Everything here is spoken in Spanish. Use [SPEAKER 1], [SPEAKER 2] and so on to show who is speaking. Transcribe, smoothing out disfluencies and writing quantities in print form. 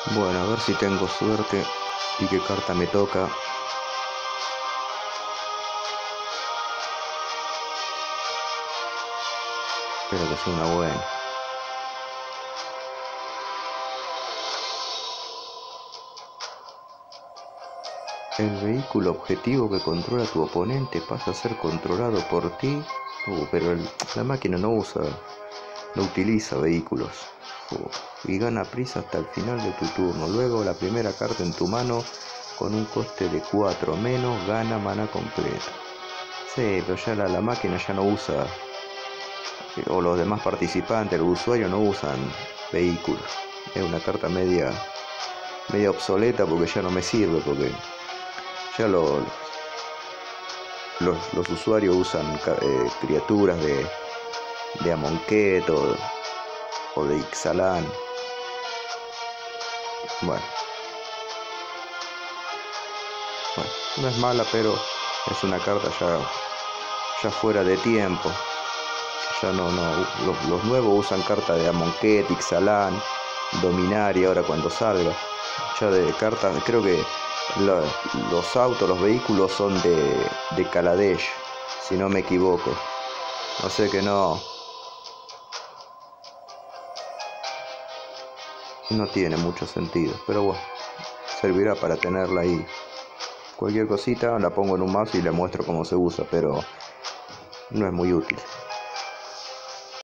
[SPEAKER 1] Bueno, a ver si tengo suerte y qué carta me toca. Espero que sea una buena. El vehículo objetivo que controla tu oponente pasa a ser controlado por ti. Pero la máquina no utiliza vehículos. Y gana prisa hasta el final de tu turno. Luego la primera carta en tu mano con un coste de 4 menos gana mana completa. Sí, pero ya la máquina ya no usa, o los demás participantes, los usuarios no usan vehículos. Es una carta media obsoleta porque ya no me sirve, porque ya los usuarios usan criaturas de Amonkhet o de Ixalan. Bueno, no es mala, pero es una carta ya fuera de tiempo. Ya no, los nuevos usan cartas de Amonkhet, Ixalan, Dominaria, ahora cuando salga. Ya de cartas, creo que los autos, los vehículos son de Kaladesh, si no me equivoco. O sea que no tiene mucho sentido, pero bueno, servirá para tenerla ahí. Cualquier cosita la pongo en un mazo y le muestro cómo se usa, pero no es muy útil.